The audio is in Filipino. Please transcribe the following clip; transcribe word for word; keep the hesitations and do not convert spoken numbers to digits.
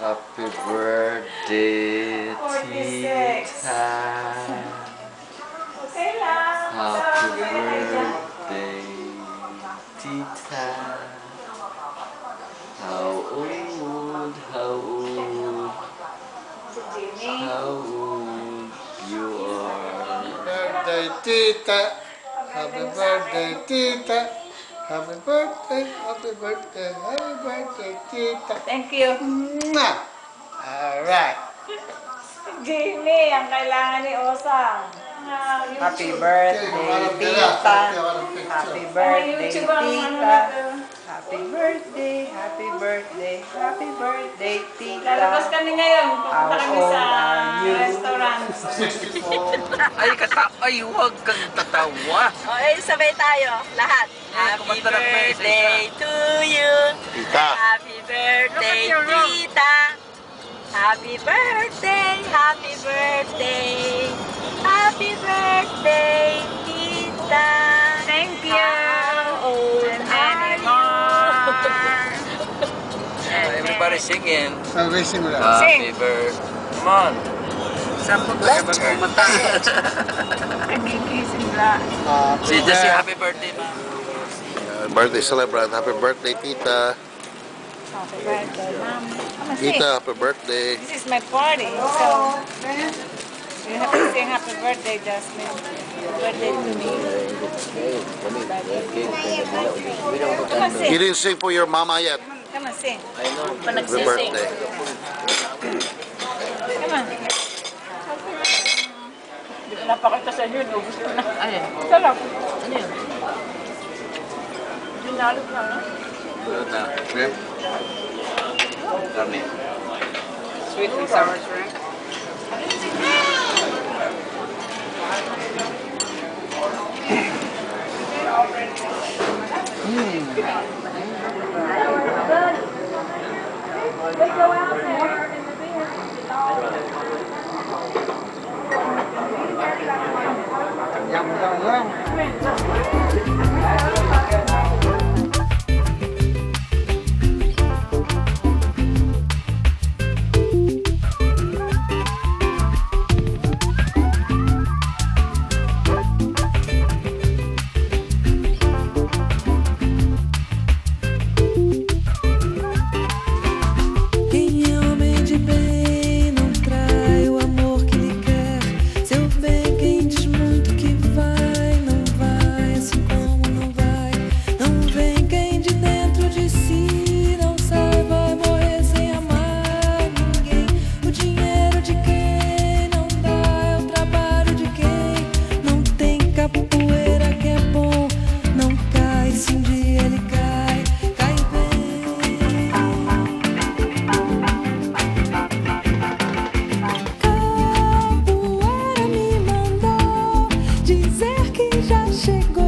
Happy birthday, Tita. Okay lang. Happy birthday, Tita. How old, how old, how old you are. Birthday, Tita. Happy birthday, Tita. Happy birthday, happy birthday, happy birthday, Tita. Thank you. Mwah! Alright. Jimmy, ang kailangan ni Osang. Ah, Happy birthday, Tita. Happy birthday, Tita. Happy birthday, happy birthday, happy birthday, Tita. Lalabas kami ngayon. Pupunta kami How sa old are you? restaurant. Ay, kata ay, huwag kang tatawa. O, eh, sabay tayo. Lahat. Happy kumanta lang pa isa-isa. birthday to you. Tita. Happy birthday, Tita. Happy birthday, happy birthday. Happy birthday, Tita. Thank you. How old And are many you? more. Everybody singing. Salvation mo lang. Happy birthday. Come on. Sampo ka ba kumanta? Nagigising lang. Si Jesse, happy birthday, ma. Birthday celebrant. Happy birthday, Tita. Happy birthday, Mom. Come on, sing. Tita, happy birthday. This is my party, so you have to sing happy birthday, Jasmine. Happy birthday to me. Come on, You sing. didn't sing for your mama yet. Come on, sing. Happy birthday. Come on. Hindi ko napakita sa inyo, no? Gusto na. Ayan. Sarap. Ano yun? Dinalot na, no? Ano na? Shrimp? Kami. Sweet and sour shrimp. Yum, yum, yum. Chegou.